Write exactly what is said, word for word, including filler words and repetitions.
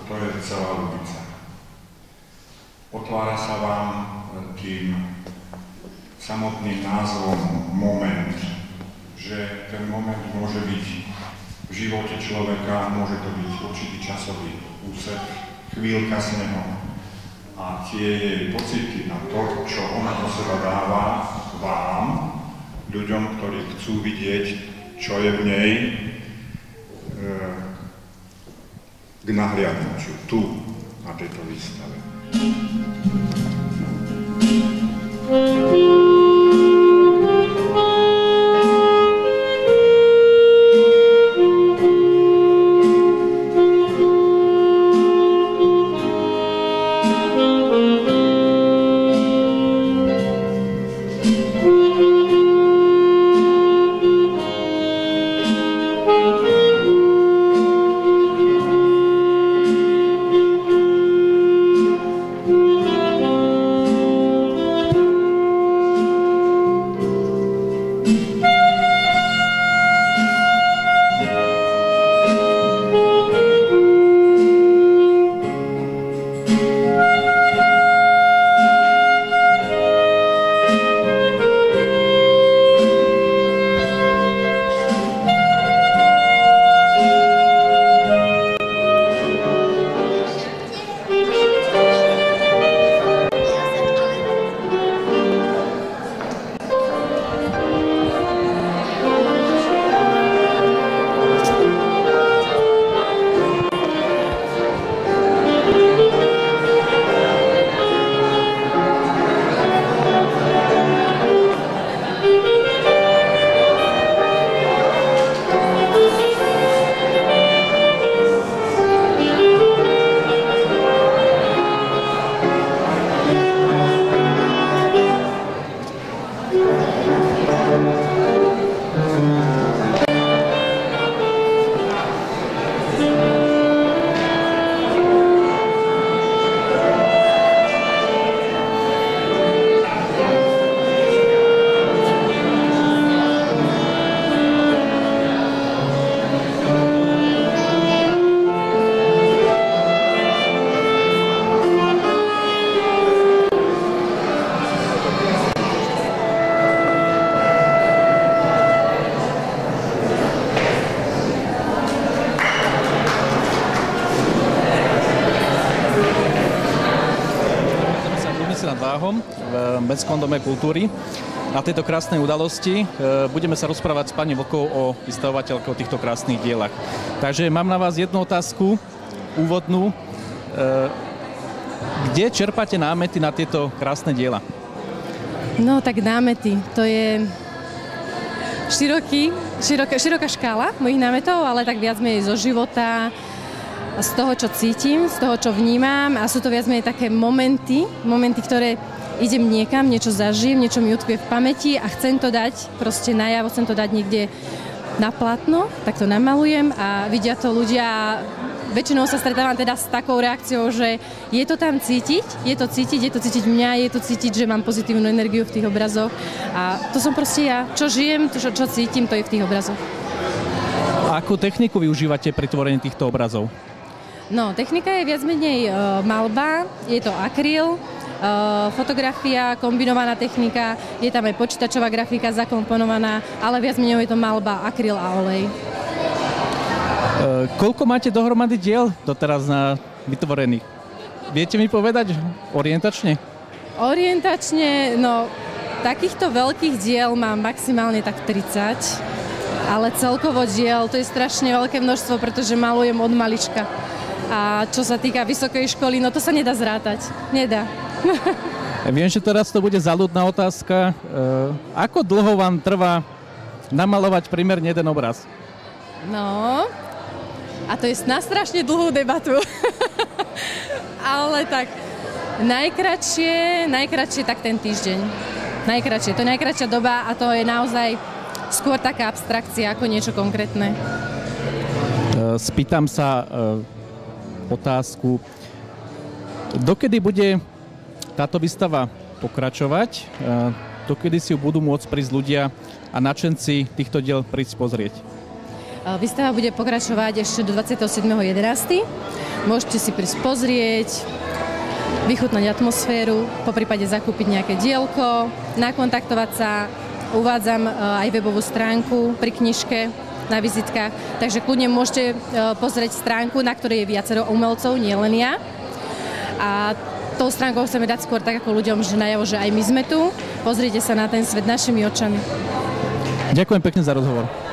to je celá Lubica. Otvára sa vám tým samotným názvom moment, že ten moment môže byť v živote človeka, môže to byť určitý časový úsek, chvíľka s neho a tie jej pocity na to, čo ona do seba dáva vám, ľuďom, ktorí chcú vidieť, čo je v nej, k nahliadnutiu tu, na tejto výstave. V Mestskom dome kultúry. Na tejto krásnej udalosti budeme sa rozprávať s pani Vlkovou o vystavovateľke o týchto krásnych dielach. Takže mám na vás jednu otázku, úvodnú. Kde čerpáte námety na tieto krásne diela? No tak námety, to je široký, široká, široká škála mojich námetov, ale tak viac menej zo života, z toho, čo cítim, z toho, čo vnímam a sú to viac menej také momenty, momenty, ktoré idem niekam, niečo zažijem, niečo mi utkvie v pamäti a chcem to dať proste najavo, chcem to dať niekde na platno, tak to namalujem a vidia to ľudia. Väčšinou sa stretávam teda s takou reakciou, že je to tam cítiť, je to cítiť, je to cítiť mňa, je to cítiť, že mám pozitívnu energiu v tých obrazoch a to som proste ja. Čo žijem, to, čo, čo cítim, to je v tých obrazoch. A akú techniku využívate pri tvorení týchto obrazov? No, technika je viac menej uh, malba, je to akryl, uh, fotografia, kombinovaná technika, je tam aj počítačová grafika zakomponovaná, ale viac menej je to malba, akryl a olej. Uh, koľko máte dohromady diel doteraz na vytvorených? Viete mi povedať orientačne? Orientačne, no, takýchto veľkých diel mám maximálne tak tridsať, ale celkovo diel, to je strašne veľké množstvo, pretože malujem od malička. A čo sa týka vysokej školy, no to sa nedá zrátať. Nedá. Viem, že teraz to bude záľudná otázka. E, ako dlho vám trvá namalovať primerne jeden obraz? No, a to je na strašne dlhú debatu. Ale tak, najkratšie, najkratšie tak ten týždeň. Najkratšie, to je najkratšia doba a to je naozaj skôr taká abstrakcia ako niečo konkrétne. E, spýtam sa... E, otázku. Dokedy bude táto výstava pokračovať? Dokedy si ju budú môcť prísť ľudia a nadšenci týchto diel prísť pozrieť? Výstava bude pokračovať ešte do dvadsiateho siedmeho jedenásteho Môžete si prísť pozrieť, vychutnať atmosféru, poprípade zakúpiť nejaké dielko, nakontaktovať sa. Uvádzam aj webovú stránku pri knižke na vizitkách, takže kľudne môžete pozrieť stránku, na ktorej je viacero umelcov, nie len ja. A tou stránkou chceme dať skôr tak ako ľuďom, že najavo, že aj my sme tu. Pozrite sa na ten svet našimi očami. Ďakujem pekne za rozhovor.